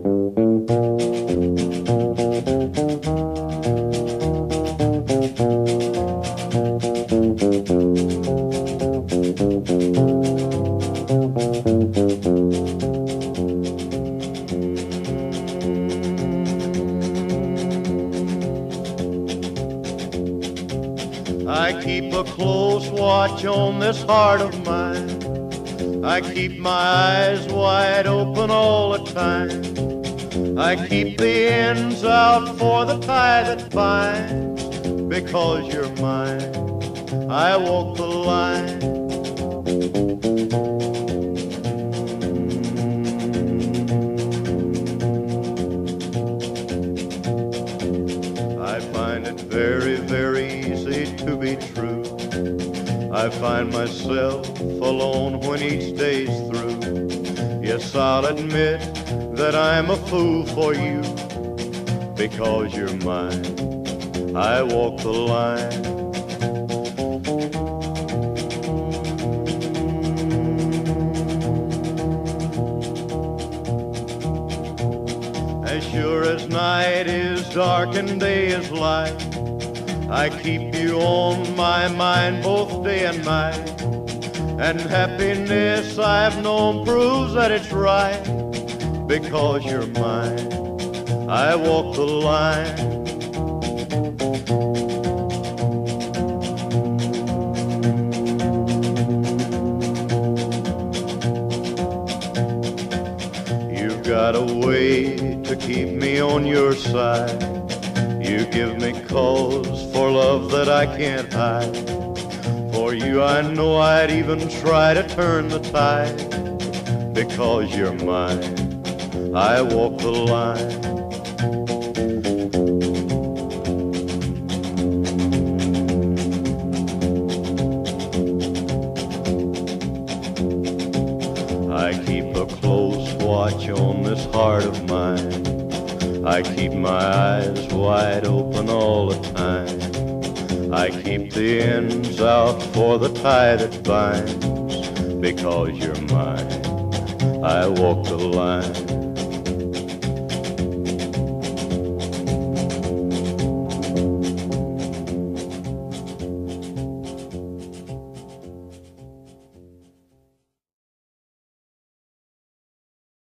I keep a close watch on this heart of mine. I keep my eyes wide open all the time. I keep the ends out for the tie that binds. Because you're mine, I walk the line. I find it very, very easy to be true. I find myself alone when each day's through. Yes, I'll admit that I'm a fool for you. Because you're mine, I walk the line. As sure as night is dark and day is light, I keep you on my mind both day and night. And happiness I've known proves that it's right. Because you're mine, I walk the line. You've got a way to keep me on your side. You give me cause for love that I can't hide. For you I know I'd even try to turn the tide. Because you're mine, I walk the line. I keep a close watch on this heart of mine. I keep my eyes wide open all the time. I keep the ends out for the tie that binds. Because you're mine, I walk the line.